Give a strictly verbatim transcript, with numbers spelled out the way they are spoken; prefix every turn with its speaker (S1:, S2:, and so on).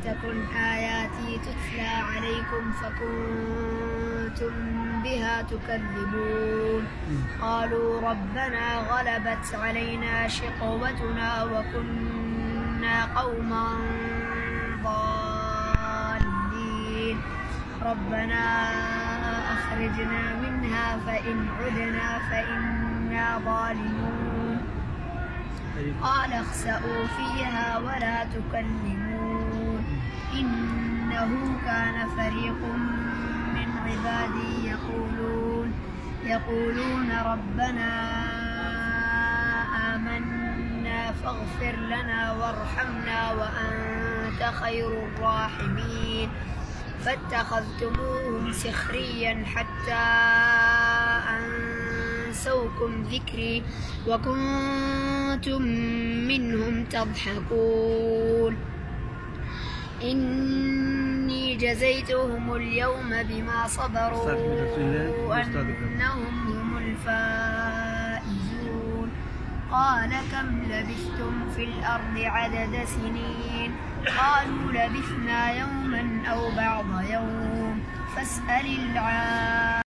S1: تكن آياتي تتلى عليكم فكنتم بها تكذبون قالوا ربنا غلبت علينا شقوتنا وكنا قوما ضالين ربنا أخرجنا منها فإن عدنا فإنا ظالمون قال اخسئوا فيها ولا تكلمون إنه كان فريق من عبادي يقولون يقولون ربنا آمنا فاغفر لنا وارحمنا وأنت خير الراحمين فاتخذتموهم سخريا حتى أنسوكم ذكري وكنتم منهم تضحكون إني جزيتهم اليوم بما صبروا أنهم هم الفائزون قال كم لبثتم في الأرض عدد سنين قالوا لبثنا يوما أو بعض يوم فاسأل العالمين.